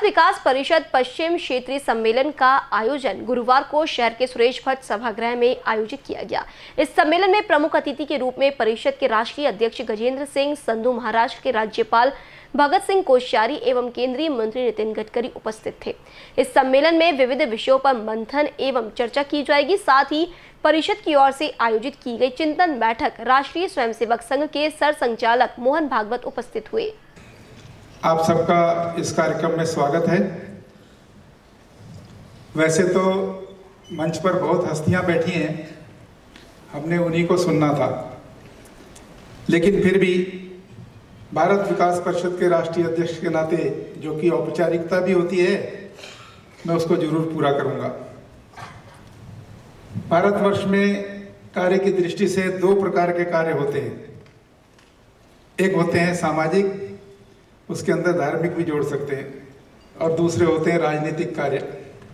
विकास परिषद पश्चिम क्षेत्रीय सम्मेलन का आयोजन गुरुवार को शहर के सुरेश भट्ट सभागृह में आयोजित किया गया। इस सम्मेलन में प्रमुख अतिथि के रूप में परिषद के राष्ट्रीय अध्यक्ष गजेंद्र सिंह संधू, महाराष्ट्र के राज्यपाल भगत सिंह कोश्यारी एवं केंद्रीय मंत्री नितिन गडकरी उपस्थित थे। इस सम्मेलन में विविध विषयों पर मंथन एवं चर्चा की जाएगी। साथ ही परिषद की ओर से आयोजित की गई चिंतन बैठक राष्ट्रीय स्वयंसेवक संघ के सर संचालक मोहन भागवत उपस्थित हुए। आप सबका इस कार्यक्रम में स्वागत है। वैसे तो मंच पर बहुत हस्तियां बैठी हैं, हमने उन्हीं को सुनना था, लेकिन फिर भी भारत विकास परिषद के राष्ट्रीय अध्यक्ष के नाते जो कि औपचारिकता भी होती है, मैं उसको जरूर पूरा करूंगा। भारतवर्ष में कार्य की दृष्टि से दो प्रकार के कार्य होते हैं। एक होते हैं सामाजिक, उसके अंदर धार्मिक भी जोड़ सकते हैं, और दूसरे होते हैं राजनीतिक कार्य।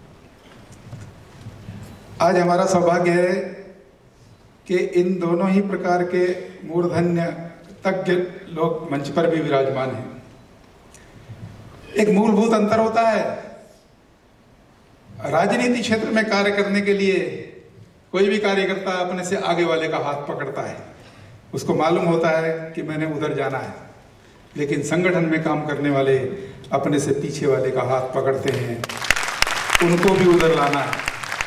आज हमारा सौभाग्य है कि इन दोनों ही प्रकार के मूर्धन्य तज्ञ लोग मंच पर भी विराजमान हैं। एक मूलभूत अंतर होता है, राजनीति क्षेत्र में कार्य करने के लिए कोई भी कार्यकर्ता अपने से आगे वाले का हाथ पकड़ता है, उसको मालूम होता है कि मैंने उधर जाना है, लेकिन संगठन में काम करने वाले अपने से पीछे वाले का हाथ पकड़ते हैं, उनको भी उधर लाना है।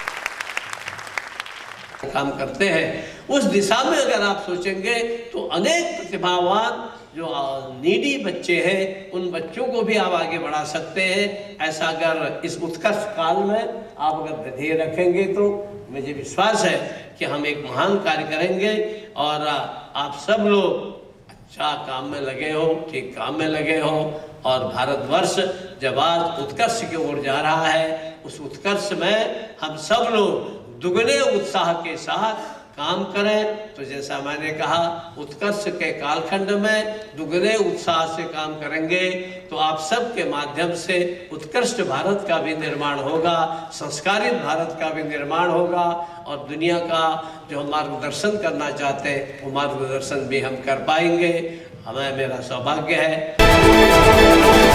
काम करते हैं उस दिशा में अगर आप सोचेंगे तो अनेक प्रतिभावान जो नीडी बच्चे हैं, उन बच्चों को भी आप आगे बढ़ा सकते हैं। ऐसा अगर इस उत्कर्ष काल में आप अगर ध्येय रखेंगे तो मुझे विश्वास है कि हम एक महान कार्य करेंगे। और आप सब लोग अच्छा काम में लगे हो, ठीक काम में लगे हो, और भारतवर्ष जब आज उत्कर्ष की ओर जा रहा है, उस उत्कर्ष में हम सब लोग दुगने उत्साह के साथ काम करें। तो जैसा मैंने कहा, उत्कर्ष के कालखंड में दुगने उत्साह से काम करेंगे तो आप सब के माध्यम से उत्कृष्ट भारत का भी निर्माण होगा, संस्कारित भारत का भी निर्माण होगा, और दुनिया का जो हम मार्गदर्शन करना चाहते हैं वो मार्गदर्शन भी हम कर पाएंगे। हमें मेरा सौभाग्य है।